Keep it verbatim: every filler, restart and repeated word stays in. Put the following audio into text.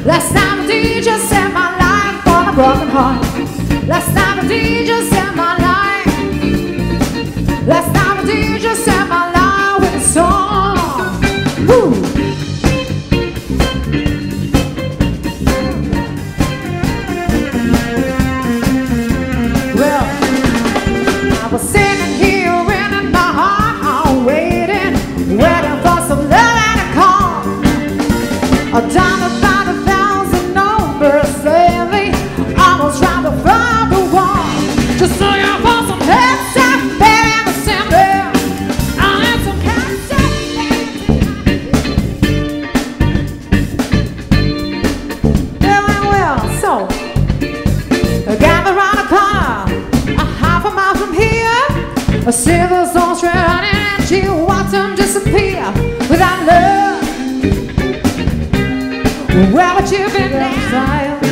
Last time a D J set my life on a broken heart. Last time a D J set my life. Last time a D J set my life with a song. Woo! Well, I was sitting here in my heart, waiting, waiting for some love and a call. A dime about a thousand numbers lately, almost trying to find the one. Just looking for some heads up, baby, in the center. I need some heads up, baby. Well, well, so gather around a corner, a half a mile from here. A silver storm's running and you watch them disappear without love. Where would you been outside?